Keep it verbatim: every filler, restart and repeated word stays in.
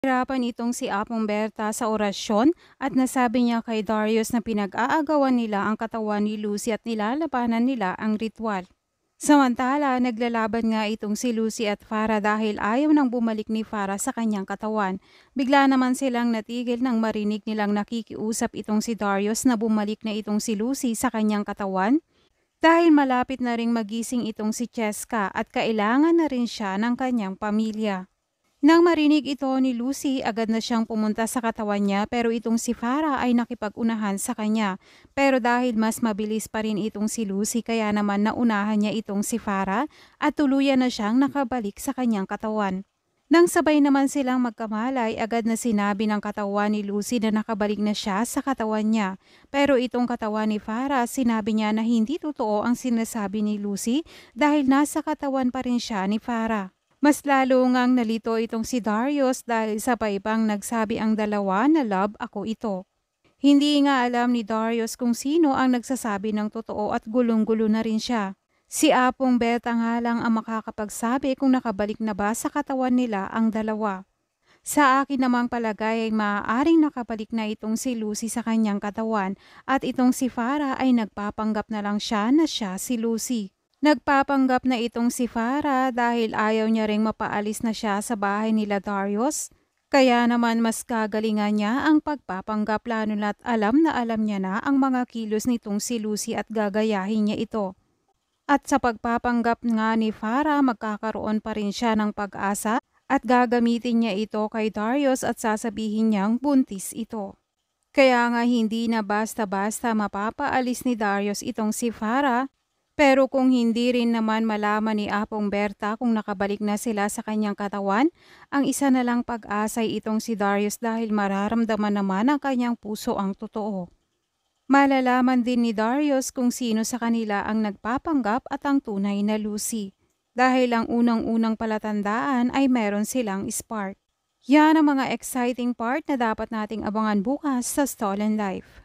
Hirapan itong si Apong Berta sa orasyon at nasabi niya kay Darius na pinag-aagawan nila ang katawan ni Lucy at nilalabanan nila ang ritual. Samantala, naglalaban nga itong si Lucy at Farah dahil ayaw nang bumalik ni Farah sa kanyang katawan. Bigla naman silang natigil nang marinig nilang nakikiusap itong si Darius na bumalik na itong si Lucy sa kanyang katawan dahil malapit na ring magising itong si Cheska at kailangan na rin siya ng kanyang pamilya. Nang marinig ito ni Lucy, agad na siyang pumunta sa katawan niya pero itong si Farah ay nakipag-unahan sa kanya. Pero dahil mas mabilis pa rin itong si Lucy kaya naman naunahan niya itong si Farah at tuluyan na siyang nakabalik sa kanyang katawan. Nang sabay naman silang magkamalay, agad na sinabi ng katawan ni Lucy na nakabalik na siya sa katawan niya. Pero itong katawan ni Farah, sinabi niya na hindi totoo ang sinasabi ni Lucy dahil nasa katawan pa rin siya ni Farah. Mas lalo ngang nalito itong si Darius dahil sabay pang nagsabi ang dalawa na love ako ito. Hindi nga alam ni Darius kung sino ang nagsasabi ng totoo at gulong-gulo na rin siya. Si Apong Berta nga lang ang makakapagsabi kung nakabalik na ba sa katawan nila ang dalawa. Sa akin namang palagay ay maaaring nakabalik na itong si Lucy sa kanyang katawan at itong si Farah ay nagpapanggap na lang siya na siya si Lucy. Nagpapanggap na itong si Farah dahil ayaw niya ring mapaalis na siya sa bahay nila Darius. Kaya naman mas kagalingan niya ang pagpapanggap lalo na't alam na alam niya na ang mga kilos nitong si Lucy at gagayahin niya ito. At sa pagpapanggap nga ni Farah magkakaroon pa rin siya ng pag-asa at gagamitin niya ito kay Darius at sasabihin niyang buntis ito. Kaya nga hindi na basta-basta mapapaalis ni Darius itong si Farah. Pero kung hindi rin naman malaman ni Apong Berta kung nakabalik na sila sa kanyang katawan, ang isa na lang pag-asay itong si Darius dahil mararamdaman naman ng kanyang puso ang totoo. Malalaman din ni Darius kung sino sa kanila ang nagpapanggap at ang tunay na Lucy. Dahil ang unang-unang palatandaan ay meron silang spark. Yan ang mga exciting part na dapat nating abangan bukas sa Stolen Life.